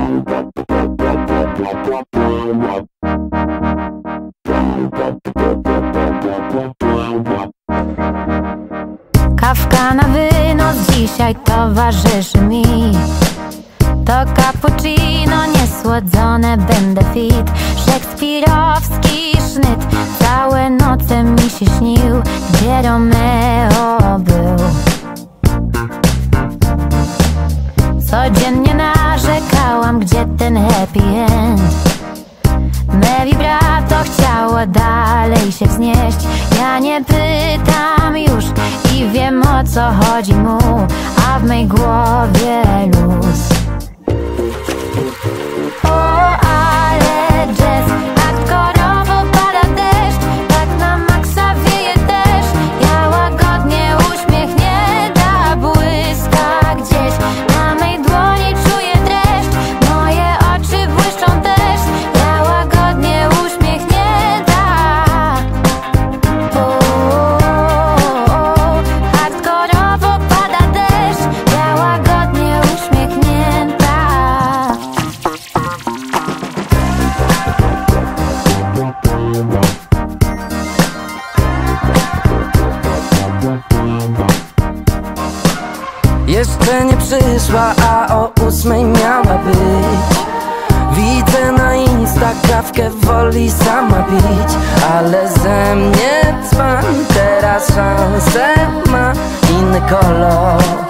Kawka na wynos dzisiaj towarzyszy mi. To cappuccino niesłodzone, będę fit. Szekspirowski sznyt całe noce mi się śnił, gdzie Romeo był. Codziennie narzekałam, gdzie ten happy end. Me vibrato chciało dalej się wznieść. Ja nie pytam już i wiem, o co chodzi mu, a w mej głowie luz. O, ale jazz, hardkorowo pada deszcz, tak na maksa wieje deszcz. Ja łagodnie uśmiechnięta błyska gdzieś. Na mej dłoni czuję dreszcz, moje oczy błyszczą też. Ja łagodnie uśmiechnięta. O, hardkorowo pada deszcz, ja łagodnie uśmiechnięta. Jeszcze nie przyszła, a o 8 miała być. Widzę na Insta kawkę, woli sama pić. Ale ze mnie dzban, teraz szansę ma inny kolor.